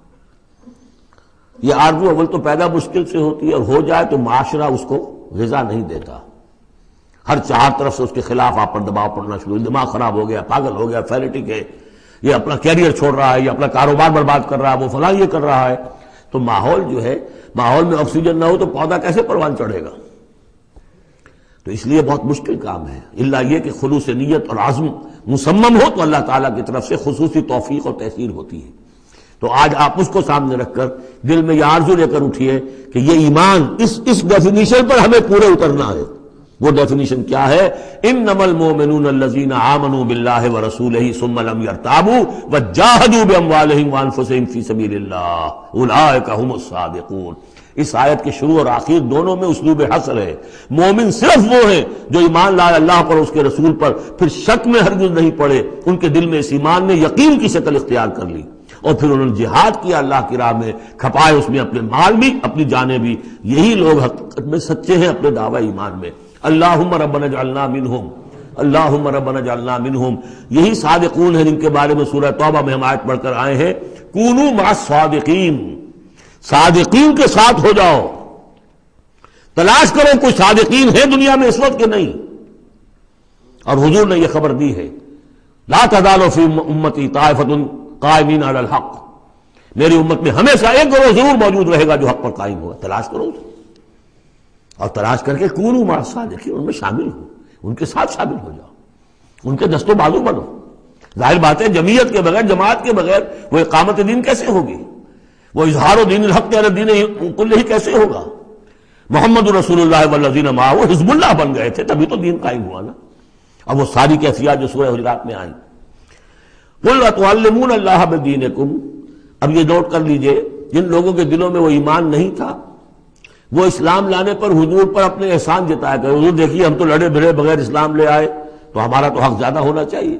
یہ آرزو اول تو پیدا مشکل سے ہوتی ہے اور ہو جائے تو معاشرہ اس کو غذا نہیں دیتا، ہر چار طرف سے اس کے خلاف آپ پر دباؤ پڑنا شروع، دماغ خراب ہو گیا، پاگل ہو گیا، فینیٹک ہے، یہ اپنا کیریئر چھوڑ رہا ہے، یہ اپنا کاروبار برباد کر رہا ہے، وہ فلاں یہ کر رہا ہے، تو ماحول جو ہے، ماحول میں آکسیجن نہ ہو تو پودا کیسے پروان چڑھے گا؟ تو اس لیے بہت مشکل کام ہے، الا یہ کہ خلوص نیت اور عزم مصمم ہو تو اللہ تعالیٰ کی طرف سے خصوصی توفیق اور تحصیل ہوتی ہے۔ تو آج آپ اس کو سامنے رکھ کر دل میں یہ آرزو لے کر اٹھیے کہ یہ ایمان اس اس ڈیفینیشن پر ہمیں پورے اترنا ہے۔ وہ ڈیفینیشن کیا ہے؟ انما المؤمنون الذین آمنوا باللہ ورسولہ ثم لم یرتابوا وجاہدوا باموالہم وانفسہم فی سبیل اللہ اولئک هم الصادقون۔ اس آیت کے شروع اور آخر دونوں میں اسلوب حصر ہے، مومن صرف وہ ہیں جو ایمان لائے اللہ پر، اس کے رسول پر، پھر شک میں ہرگز نہیں پڑے، ان کے دل میں اس ایمان نے یقین کی شکل اختیار کر لی اور پھر انہوں نے جہاد کیا اللہ کی راہ میں، کھپائے اس میں اپنے مال بھی اپنی جانیں بھی، یہی لوگ حقیقت میں سچے ہیں اپنے دعوی ایمان میں۔ اللہم ربنا اجعلنا منہم، اللہم ربنا اجعلنا منہم، یہی صادقون ہیں جن کے بارے میں سورہ توبہ میں ہم آیت پڑھ کر آئے ہیں، کونوا مع الصادقین، صادقین کے ساتھ ہو جاؤ، تلاش کرو کوئی صادقین ہے دنیا میں اس وقت کے نہیں۔ اور حضور نے یہ خبر دی ہے، لا تزال فی امتی طائفۃ قائمین علی الحق، میری امت میں ہمیشہ ایک گروہ ضرور موجود رہے گا جو حق پر قائم ہوگا، تلاش کرو اسے، اور تلاش کر کے کونوا مع الصادقین، ان میں شامل ہو، ان کے ساتھ شامل ہو جاؤ، ان کے دست و بازو بنو۔ ظاہر بات ہے جمعیت کے بغیر، جماعت کے بغیر وہ اقامت دین کیسے ہوگی؟ وہ اظہار و دین الحق علی دین کلہ ہی کیسے ہوگا؟ محمد رسول اللہ والذین معہ وہ حزب اللہ بن گئے تھے، تبھی تو دین قائم ہوا نا۔ اب وہ ساری کیفیات جو سورہ حجرات میں آئیں، قل اتعلمون اللہ بدینکم، اب یہ نوٹ کر لیجئے جن لوگوں کے دلوں میں وہ ایمان نہیں تھا وہ اسلام لانے پر حضور پر اپنے احسان جتایا کرے، حضور دیکھیے ہم تو لڑے بھرے بغیر اسلام لے آئے تو ہمارا تو حق زیادہ ہونا چاہیے۔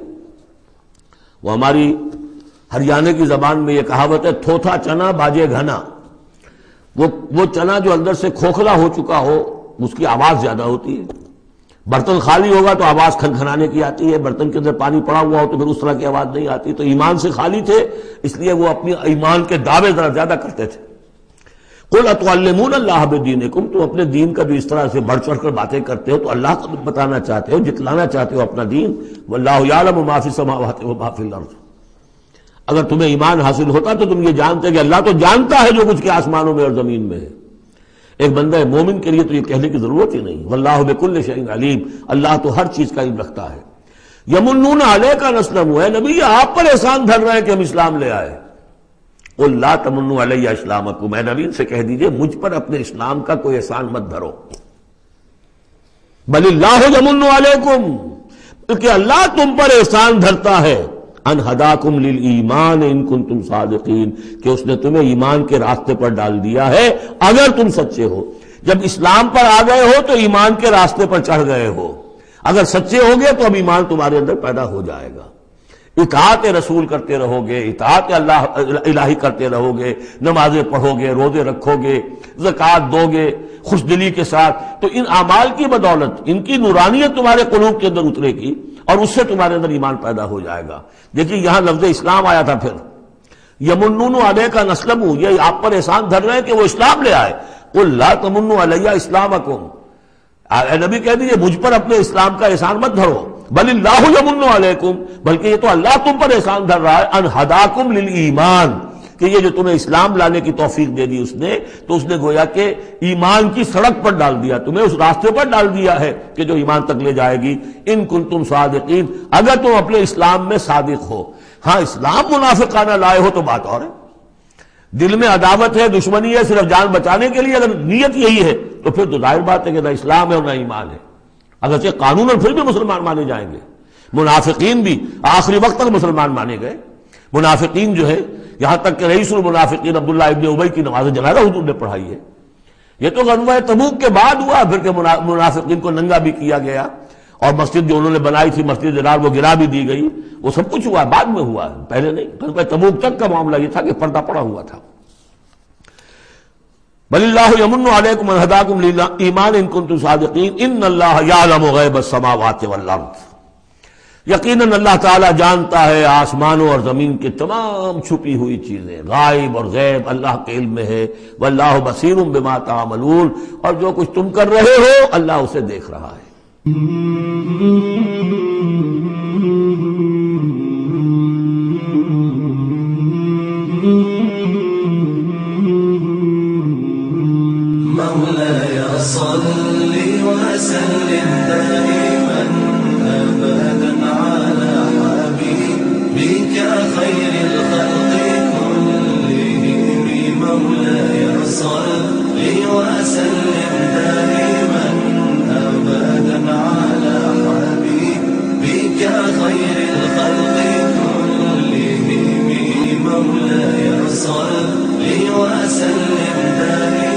وہ ہماری ہریانے کی زبان میں یہ کہاوت ہے، تھوتھا چنا باجے گھنا، وہ وہ چنا جو اندر سے کھوکھلا ہو چکا ہو اس کی آواز زیادہ ہوتی ہے، برتن خالی ہوگا تو آواز کھنکھنانے کی آتی ہے، برتن کے اندر پانی پڑا ہوا ہو تو پھر اس طرح کی آواز نہیں آتی. تو ایمان سے خالی تھے، اس لیے وہ اپنی ایمان کے دعوے ذرا زیادہ کرتے تھے. قل اتعلمون اللہ بدینکم، تم اپنے دین کا جو اس طرح سے بڑھ چڑھ کر باتیں کرتے ہو تو اللہ کو بتانا چاہتے ہو، جتلانا چاہتے ہو اپنا دین. واللہ یعلم ما فی السماوات و ما فی الارض. اگر تمہیں ایمان حاصل ہوتا تو تم یہ جانتے کہ اللہ تو جانتا ہے جو کچھ کے آسمانوں میں اور زمین میں ہے. ایک بندہ مومن کے لیے تو یہ کہنے کی ضرورت ہی نہیں. واللہ بکل شیء علیم، اللہ تو ہر چیز کا علم رکھتا ہے. یمنون علیک ان اسلموا، اے نبی آپ پر احسان دھر رہے ہیں کہ ہم اسلام لے آئے. قل لا تمنوا علی اسلامکم، اے نبی سے کہہ دیجئے مجھ پر اپنے اسلام کا کوئی احسان مت دھرو. بل اللہ یمن علیکم، بلکہ اللہ تم پر احسان دھرتا ہے. ان ہداکم للایمان ان کنتم صادقین، کہ اس نے تمہیں ایمان کے راستے پر ڈال دیا ہے اگر تم سچے ہو. جب اسلام پر آ گئے ہو تو ایمان کے راستے پر چڑھ گئے ہو. اگر سچے ہو گے تو اب ایمان تمہارے اندر پیدا ہو جائے گا. اطاعت رسول کرتے رہو گے، اطاعت اللہ الہی کرتے رہو گے، نمازیں پڑھو گے، روزے رکھو گے، زکوٰۃ دو گے خوش دلی کے ساتھ، تو ان اعمال کی بدولت ان کی نورانیت تمہارے قلوب کے اندر اترے گی اور اس سے تمہارے اندر ایمان پیدا ہو جائے گا. دیکھیے یہاں لفظ اسلام آیا تھا. پھر یمنون علیک ان اسلموا، یہ آپ پر احسان دھر رہے ہیں کہ وہ اسلام لے آئے. قل لا تمنوا علی اسلامکم، اے نبی کہہ دیجیے مجھ پر اپنے اسلام کا احسان مت دھرو. بل اللہ یمن علیکم، بلکہ یہ تو اللہ تم پر احسان دھر رہا ہے. ان ہداکم للایمان، کہ یہ جو تمہیں اسلام لانے کی توفیق دے دی اس نے، تو اس نے گویا کہ ایمان کی سڑک پر ڈال دیا، تمہیں اس راستے پر ڈال دیا ہے کہ جو ایمان تک لے جائے گی. ان کنتم صادقین، اگر تم اپنے اسلام میں صادق ہو. ہاں اسلام منافقانہ لائے ہو تو بات اور ہے، دل میں عداوت ہے، دشمنی ہے صرف جان بچانے کے لیے، اگر نیت یہی ہے تو پھر تو ظاہر بات ہے کہ نہ اسلام ہے اور نہ ایمان ہے. اگرچہ قانون اور پھر بھی مسلمان مانے جائیں گے. منافقین بھی آخری وقت تک مسلمان مانے گئے. منافقین جو ہے یہاں تک کہ رئیس المنافقین عبداللہ ابن ابی کی نماز جنازہ حضور نے پڑھائی ہے. یہ تو غزوہ تبوک کے بعد ہوا، پھر کہ منافقین کو ننگا بھی کیا گیا اور مسجد جو انہوں نے بنائی تھی مسجد درار وہ گرا بھی دی گئی. وہ سب کچھ ہوا بعد میں ہوا، پہلے نہیں. غزوہ تبوک تک کا معاملہ یہ تھا کہ پردہ پڑا ہوا تھا. بل اللہ یمن علیکم ان ہداکم للایمان ان کنتم صادقین ان اللہ یعلم غیب السماوات والارض، یقیناً اللہ تعالیٰ جانتا ہے آسمانوں اور زمین کی تمام چھپی ہوئی چیزیں. غائب اور غیب اللہ کے علم میں ہے. واللہ بصیر بما تعملون، اور جو کچھ تم کر رہے ہو اللہ اسے دیکھ رہا ہے. مولاي صل وسلم دائما أبدا على حبيبك خير الخلق كلهم. مولاي صل وسلم دائما أبدا على حبيبك خير الخلق كلهم. مولاي صل وسلم دائما